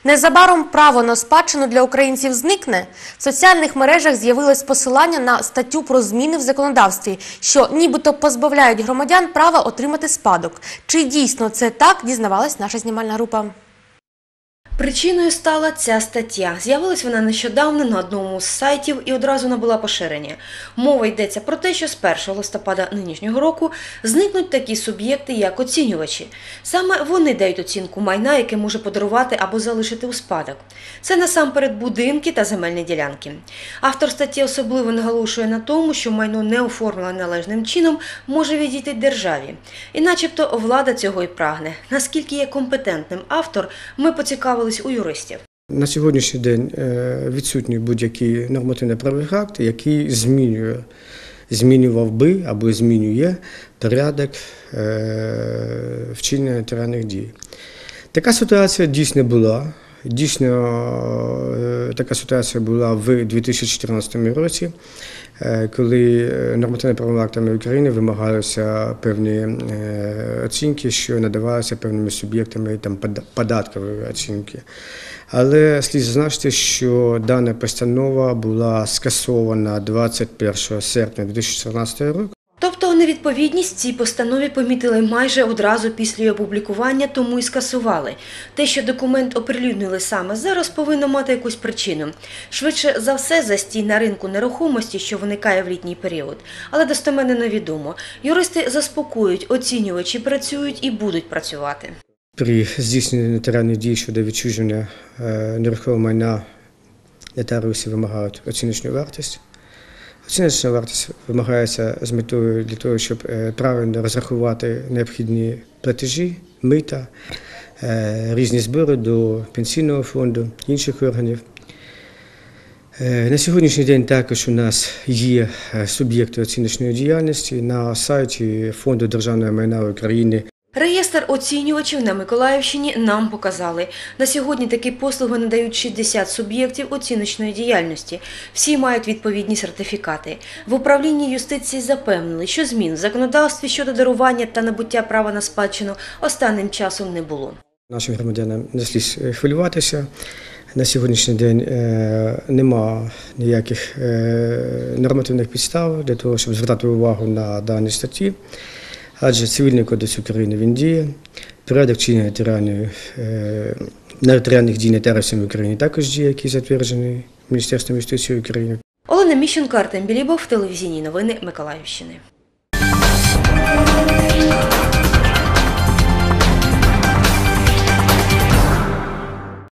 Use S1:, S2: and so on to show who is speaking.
S1: Незабаром право на спадщину для українців зникне. В соціальних мережах з'явилось посилання на статтю про зміни в законодавстві, що нібито позбавляють громадян права отримати спадок. Чи дійсно це так, дізнавалась наша знімальна група.
S2: Причиною стала ця стаття. З'явилась вона нещодавно на одному з сайтів і одразу набула поширення. Мова йдеться про те, що з 1 листопада нинішнього року зникнуть такі суб'єкти, як оцінювачі. Саме вони дають оцінку майна, яке може подарувати або залишити у спадок. Це насамперед будинки та земельні ділянки. Автор статті особливо наголошує на тому, що майно не оформлене належним чином може відійти державі. І начебто влада цього і прагне. Наскільки є компетентним автор, ми поцікавилися у юристів.
S3: На сьогоднішній день відсутні будь-які нормативно-правові акти, які змінював би або змінює порядок вчинення нотаріальних дій. Така ситуація дійсно була. Дійсно, така ситуація була в 2014 році, коли нормативно-правовими актами України вимагалися певні оцінки, що надавалися певними суб'єктами податкової оцінки. Але слід зазначити, що дана постанова була скасована 21 серпня 2014 року.
S2: Тобто невідповідність цій постанові помітили майже одразу після її опублікування, тому і скасували. Те, що документ оприлюднили саме зараз, повинно мати якусь причину. Швидше за все, застій на ринку нерухомості, що виникає в літній період. Але достеменно невідомо. Юристи заспокоюють, оцінювачі працюють і будуть працювати.
S3: При здійсненні нотаріальних дій щодо відчуження нерухомого майна нотаріуси вимагають оціночну вартість. Оціночна вартість вимагається з метою для того, щоб правильно розрахувати необхідні платежі, мита, різні збори до пенсійного фонду, інших органів. На сьогоднішній день також у нас є суб'єкти оціночної діяльності на сайті Фонду державного майна України.
S2: Реєстр оцінювачів на Миколаївщині нам показали. На сьогодні такі послуги надають 60 суб'єктів оціночної діяльності. Всі мають відповідні сертифікати. В управлінні юстиції запевнили, що змін в законодавстві щодо дарування та набуття права на спадщину останнім часом не було.
S3: Нашим громадянам не слід хвилюватися. На сьогоднішній день нема ніяких нормативних підстав для того, щоб звертати увагу на дані статті. Адже Цивільний кодекс України він діє, порядок вчинення нотаріальних дій нотаріусами в Україні також діє, який затверджений Міністерством юстиції України.
S2: Олена Міщенко, Артем Білібов, телевізійні новини Миколаївщини.